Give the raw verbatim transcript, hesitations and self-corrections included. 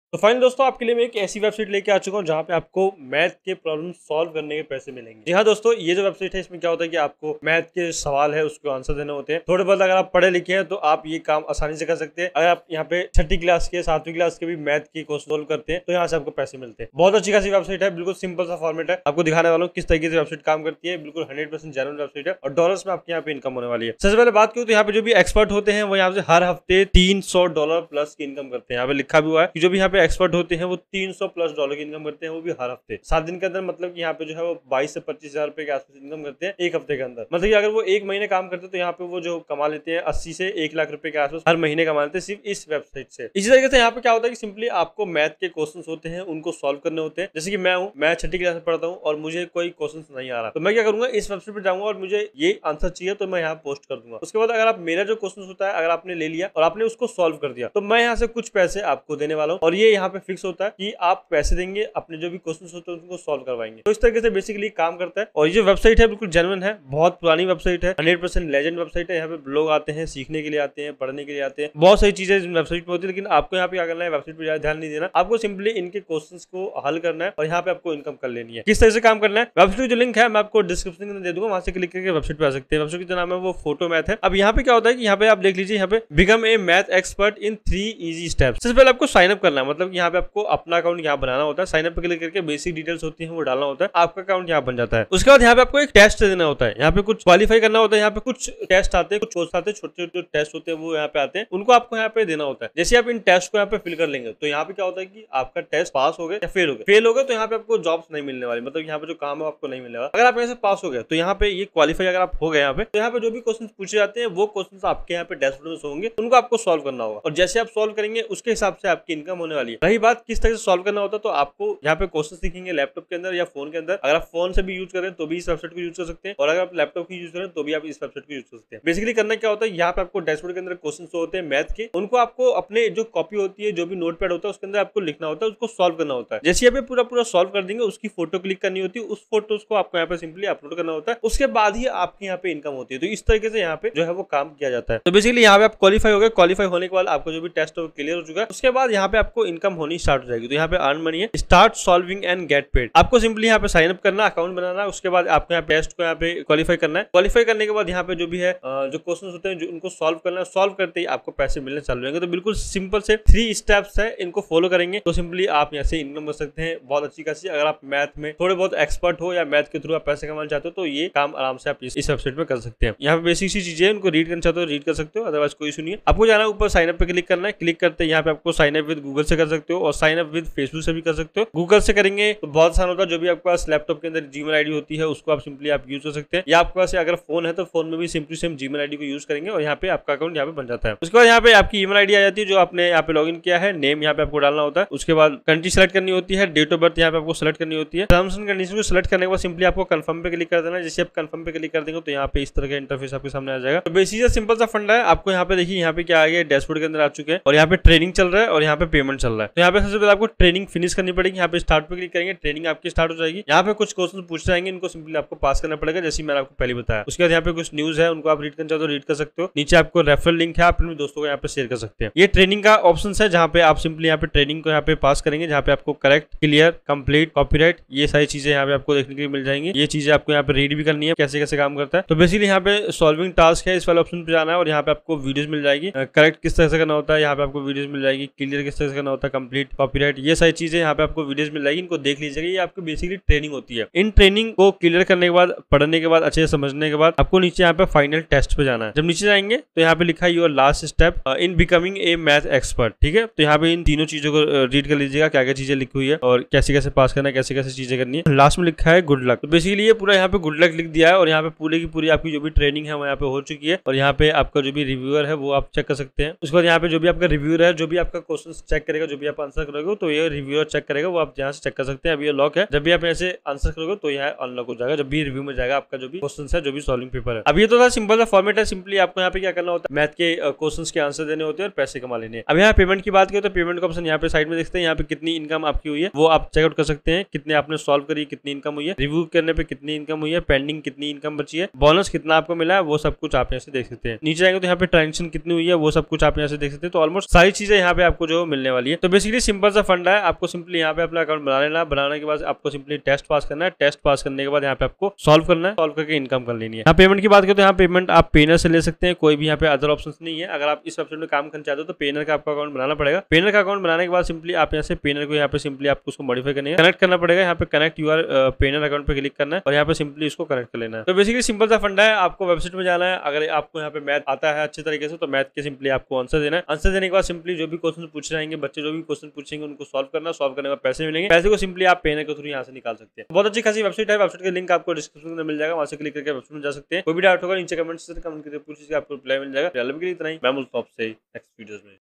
तो फाइनल दोस्तों आपके लिए मैं एक ऐसी वेबसाइट लेके आ चुका हूँ जहाँ पे आपको मैथ के प्रॉब्लम सॉल्व करने के पैसे मिलेंगे। जी हाँ दोस्तों, ये जो वेबसाइट है इसमें क्या होता है कि आपको मैथ के सवाल है उसको आंसर देने होते हैं। थोड़े बहुत अगर आप पढ़े लिखे हैं तो आप ये काम आसानी से कर सकते हैं। अगर आप यहाँ पे छठी क्लास के सातवीं क्लास के भी मैथ की क्वेश्चन सॉल्व करते हैं तो यहाँ से आपको पैसे मिलते हैं। बहुत अच्छी खासी वेबसाइट है, बिल्कुल सिंपल सा फॉर्मेट है। आपको दिखाने वाला हूँ किस तरीके से वेबसाइट काम करती है। बिल्कुल हंड्रेड परसेंट जेन्युइन वेबसाइट है और डॉलर्स में आपके यहाँ पे इनकम होने वाली है। सबसे पहले बात करूँ तो यहाँ पे जो भी एक्सपर्ट होते हैं वो यहाँ से हर हफ्ते तीन सौ डॉलर प्लस की इनकम करते हैं। यहाँ पे लिखा भी हुआ है कि जो भी यहाँ पे एक्सपर्ट होते हैं वो तीन सौ प्लस डॉलर की इनकम करते हैं, वो भी हर हफ्ते सात दिन के अंदर। मतलब कि यहाँ पे जो है वो बाईस से पच्चीस हजार रुपए के आसपास इनकम करते हैं एक हफ्ते के अंदर। मतलब कि अगर वो एक महीने काम करते हैं तो यहाँ पे वो जो कमा लेते हैं अस्सी से एक लाख रुपए के आसपास हर महीने कमा लेते हैं सिर्फ इस वेबसाइट से। इसी तरीके से यहाँ पे क्या होता है कि सिंपली आपको मैथ के क्वेश्चन होते हैं उनको सॉल्व करने होते हैं। जैसे कि मैं हूँ, मैं छठी क्लास में पढ़ता हूँ और मुझे कोई क्वेश्चन नहीं आ रहा तो मैं क्या करूंगा, इस वेबसाइट पर जाऊंगा और मुझे ये आंसर चाहिए तो मैं यहाँ पोस्ट कर दूंगा। उसके बाद अगर आप मेरा जो क्वेश्चन होता है अगर आपने ले लिया और आपने उसको सॉल्व कर दिया तो मैं यहाँ से कुछ पैसे आपको देने वाला हूँ और ये यहाँ पे फिक्स होता है कि आप पैसे देंगे, अपने जो भी क्वेश्चंस होते हैं उनको सॉल्व करवाएंगे। तो इस तरीके से बेसिकली काम करता है और ये जो वेबसाइट है बिल्कुल जेन्युइन है, बहुत पुरानी वेबसाइट है, हंड्रेड परसेंट लेजेंड वेबसाइट है। यहाँ पे लोग आते हैं, सीखने के लिए आते हैं, पढ़ने के लिए आते हैं, बहुत सारी चीजें वेबसाइट पे होती है। लेकिन आपको यहाँ पे क्या करना है, वेबसाइट पे ध्यान नहीं देना, आपको सिंपली इनके क्वेश्चंस को हल करना है और यहाँ पे आपको इनकम कर लेनी है। किस तरह से काम करना है, वेबसाइट जो लिंक है मैं आपको डिस्क्रिप्शन में दे दूंगा, वहां से क्लिक करके वेबसाइट पे आ सकते हैं। वेबसाइट का नाम है वो फोटो मैथ है। अब यहाँ पे क्या होता है कि यहाँ पे आप देख लीजिए, यहाँ पे become a math expert in three easy steps. सबसे पहले आपको साइन अप करना है, मतलब यहाँ पे आपको अपना अकाउंट यहाँ बनाना होता है। साइन अप पे क्लिक करके बेसिक डिटेल्स होती है वो डालना होता है, आपका अकाउंट यहाँ बन जाता है। उसके बाद यहाँ पे आपको एक टेस्ट देना होता है, यहाँ पे कुछ क्वालिफाई करना होता है। यहाँ पे कुछ टेस्ट आते हैं, कुछ कोर्स आते हैं, छोटे छोटे टेस्ट होते हैं वो यहाँ पे आते हैं, उनको आपको यहाँ पे देना होता है। जैसे आप इन टेस्ट को यहाँ पे फिल कर लेंगे तो यहाँ पे क्या होता है कि आपका टेस्ट पास हो गए या फेल हो गए। फेल हो गए तो यहाँ पे आपको जॉब्स नहीं मिलने वाली, मतलब यहाँ पे जो काम है आपको नहीं मिलने वाला। अगर आप यहाँ से पास हो गए तो यहाँ पे ये क्वालिफाई अगर आप हो गए यहाँ पे तो यहाँ पे जो भी क्वेश्चन पूछे जाते हैं वो क्वेश्चन आपके यहाँ पे डैशबोर्ड में होंगे, उनको आपको सॉल्व करना होगा और जैसे आप सॉल्व करेंगे उसके हिसाब से आपकी इनकम होने वाली है। रही बात किस तरह से सॉल्व करना होता है तो आपको यहाँ पे क्वेश्चन दिखेंगे लैपटॉप के अंदर या फोन के अंदर। अगर आप फोन से भी यूज करें तो भी इस वेबसाइट को यूज कर सकते हैं और अगर आप लैपटॉप की यूज करें तो भी आप इस वेबसाइट को यूज कर सकते हैं। बेसिकली करना क्या होता है, यहाँ पे आपको डैशबोर्ड के अंदर क्वेश्चन होते हैं मैथ के, उनको आपको अपने जो कॉपी होती है, जो भी नोटपैड होता है उसके अंदर आपको लिखना होता है, उसको सॉल्व करना होता है। जैसे आप पूरा पूरा सॉल्व कर देंगे उसकी फोटो क्लिक करनी होती है, उस फोटो को आपको यहाँ पे सिंपली अपलोड करना होता है, उसके बाद ही आपके यहाँ पे इनकम होती है। तो इस तरीके से यहाँ पे जो है वो काम किया जाता है। तो बेसिकली यहाँ पे आप क्वालिफाई हो गए, क्वालिफाई होने के बाद आपको जो भी टेस्ट है वो क्लियर हो चुका है, उसके बाद यहाँ पे आपको इनकम होनी स्टार्ट हो जाएगी। तो यहाँ पे अर्न मनी है, start solving and get paid. आपको सिंपली यहाँ पे साइन अप करना, अकाउंट बनाना, उसके बाद आपको यहाँ पे टेस्ट को यहाँ पे क्वालिफाई करना है। क्वालिफाई करने के बाद यहाँ पे जो भी है जो क्वेश्चन होते हैं जो उनको सॉल्व करना है, सॉल्व करते ही आपको पैसे मिलने चालू होंगे। तो बिल्कुल सिंपल से थ्री स्टेप्स है, इनको फॉलो करेंगे तो सिंपली आप यहाँ से इनकम कर सकते हैं बहुत अच्छी खासी। अगर आप मैथ में थोड़े बहुत एक्सपर्ट हो या मैथ के थ्रू आप पैसे कमाना चाहते हो तो ये काम आराम से आप इस वेबसाइट में कर सकते हैं। यहाँ पे बेसिक सी चीजें उनको रीड करना चाहते हो रीड कर सकते हो, अदरवाइज कोई इशू नहीं है। आपको जाना है ऊपर साइन अप पे क्लिक करना है, क्लिक करते हैं यहाँ पे आपको साइन अप विद गूगल से कर सकते हो और साइन अप विद फेसबुक से भी कर सकते हो। गूगल से करेंगे तो बहुत आसान होता है, जो भी आपके पास लैपटॉप के अंदर जीमेल आईडी होती है उसको आप सिंपली आप यूज कर सकते हैं, या आपके पास अगर फोन है तो फोन में भी सिंपली सेम जीमेल आईडी को यूज करेंगे और यहाँ पे आपका अकाउंट यहाँ पे बन जाता है। उसके बाद यहाँ पे आपकी ईमेल आईडी आ जाती है जो आपने यहाँ पे लॉगिन किया है, नेम यहाँ पे आपको डालना होता है, उसके बाद कंट्री सेलेक्ट करनी होती है, डेट ऑफ बर्थ यहाँ पे आपको सेलेक्ट करनी होती है। टर्म्स एंड कंडीशन को सेलेक्ट करने के बाद सिंपली आपको कंफर्म पे क्लिक कर देना है। जैसे आप कंफर्म पे क्लिक कर देंगे तो यहाँ पे इस तरह का इंटरफेस आपके सामने आ जाएगा। तो बेसिक सिंपल सा फंडा है। आपको यहाँ पे देखिए यहाँ पे क्या आ गया, डैशबोर्ड के अंदर आ चुके हैं और यहाँ पे ट्रेनिंग चल रहा है और यहाँ पे पेमेंट चल रहा है। तो यहाँ पे सबसे पहले आपको ट्रेनिंग फिनिश करनी पड़ेगी, यहाँ पे स्टार्ट पे क्लिक करेंगे, ट्रेनिंग आपकी स्टार्ट हो जाएगी। यहाँ पे कुछ क्वेश्चन पूछ जाएंगे, इनको सिंपली आपको पास करना पड़ेगा जैसे मैंने आपको पहले बताया। उसके बाद यहाँ पे कुछ न्यूज है उनको आप रीड करना चाहते हो रीड कर सकते हो। नीचे आपको रेफरल लिंक है, आप अपने दोस्तों को यहाँ पे शेयर कर सकते हैं। ये ट्रेनिंग का ऑप्शन है जहाँ पे आप सिंपली यहाँ पे ट्रेनिंग को यहाँ पे पास करेंगे, जहाँ पे आपको करेक्ट, क्लियर, कंप्लीट, कॉपीराइट ये सारी चीजें यहाँ पे आपको देखने के लिए मिल जाएंगी। ये चीजें आपको यहाँ पे रीड भी करनी है कैसे कैसे काम करता है। तो बेसिकली यहाँ पे सॉल्विंग टास्क है, इस वाले ऑप्शन पे जाना है और यहाँ पे आपको वीडियोस मिल जाएगी, करेक्ट किस तरह से करना होता है यहाँ पे आपको वीडियोस मिल जाएगी, क्लियर किस तरह से करना होता है, कंप्लीट, कॉपीराइट ये सारी चीजें यहाँ पे आपको वीडियोस मिल जाएगी, इनको देख लीजिएगा। ये आपको बेसिकली ट्रेनिंग होती है। इन ट्रेनिंग को क्लियर करने के बाद, पढ़ने के बाद, अच्छे से समझने के बाद आपको नीचे यहाँ पे फाइनल टेस्ट पे जाना है। जब नीचे जाएंगे तो यहाँ पे लिखा है your last step in becoming a math expert, ठीक है। तो यहाँ पे इन तीनों चीजों को रीड कर लीजिएगा, क्या क्या चीजें लिखी हुई है और कैसे कैसे पास करना है, कैसे कैसे चीजें करनी है। लास्ट में लिखा है गुड लक। तो बेसिकली ये पूरा यहाँ पे गुड लक लिख दिया है और यहाँ पे पूरी की पूरी आपकी जो भी ट्रेनिंग है वो यहाँ पे हो चुकी है और यहाँ पे आपका जो भी रिव्यूअर है वो आप चेक कर सकते हैं। उसके बाद यहाँ पे जो भी आपका रिव्यूअर है, जो भी आपका क्वेश्चन चेक करेगा, जो भी आप आंसर करोगे तो ये रिव्यूअर चेक करेगा, वो आप यहाँ से चेक कर सकते हैं। अभी ये लॉक है, जब भी आप ऐसे आंसर करोगे तो यहाँ अनलॉक हो जाएगा, जब भी रिव्यू में जाएगा आपका जो भी क्वेश्चन है, जो भी सॉल्विंग पेपर है। अब ये तो था सिंपल सा फॉर्मेट है, सिंपली आपको यहाँ पे क्या करना होता है, मैथ के क्वेश्चंस के आंसर देने होते हैं और पैसे कमा लेने। अब यहाँ पेमेंट की बात करें तो पेमेंट का ऑप्शन यहाँ पे साइड में देखते हैं, यहाँ पे कितनी इनकम आपकी हुई है वो आप चेकआउट कर सकते हैं, कितने आपने सॉल्व करी, कितनी इनकम हुई है, रिव्यू करने पे कितनी इनकम हुई है, पेंडिंग कितनी इनकम बची है, बोनस कितना आपको मिला है, वो सब कुछ आप यहाँ से देख सकते हैं। नीचे आएंगे तो यहाँ पे ट्रांजेक्शन कितनी हुई है वो सब कुछ आप यहाँ से देख सकते हैं। तो ऑलमोस्ट सारी चीजें यहाँ पे आपको जो मिलने वाली है। तो बेसिकली सिंपल सा फंडा है, आपको सिंपली यहाँ पे अपना अकाउंट बना लेना। बनाने के बाद आपको सिंपली टेस्ट पास करना है। टेस्ट पास करने के बाद यहाँ पे आपको सॉल्व करना है। सॉल्व करके इनकम कर लेनी है। यहाँ पेमेंट की बात करें तो यहाँ पेमेंट आप पेनर से ले सकते हैं, कोई भी यहाँ पे अदर ऑप्शन नहीं है। अगर आप इस वेबसाइट में काम करना चाहते हो तो पेनर का आपका अकाउंट बनाना पड़ेगा। पेनर का अकाउंट बनाने के बाद सिंपली आप यहाँ से पेनर को यहाँ पे सिंपली आपको उसको मॉडिफाई करने कनेक्ट करना पड़ेगा। यहाँ पे कनेक्ट यूआर पेनर अकाउंट पे क्लिक करना है और यहाँ पे सिंपली इसको कनेक्ट कर लेना है। तो बेसिकली सिंपल सा फंडा है, आपको वेबसाइट में जाना है। अगर आपको यहाँ पे मैथ आता है अच्छे तरीके से तो मैथ के सिंपली आपको आंसर देना है। आंसर देने के बाद सिंपली जो भी क्वेश्चन पूछ रहेंगे बच्चे, जो भी क्वेश्चन पूछेंगे उनको सॉल्व करना। सॉल्व करने के बाद पैसे मिलेंगे। पैसे को सिंपली आप पेनर के थ्रू यहाँ से निकाल सकते हैं। बहुत अच्छी खासी वेबसाइट है। वेबसाइट का लिंक आपको डिस्क्रिप्शन में मिल जाएगा, वहां से क्लिक करके वेबसाइट में जा सकते हैं। कोई भी डाउट होगा नीचे कमेंट से कमेंट करके पूछ लीजिए, आपको रिप्लाई मिल जाएगा। इतना ही मैं मिलता हूं आपसे नेक्स्ट वीडियोस में।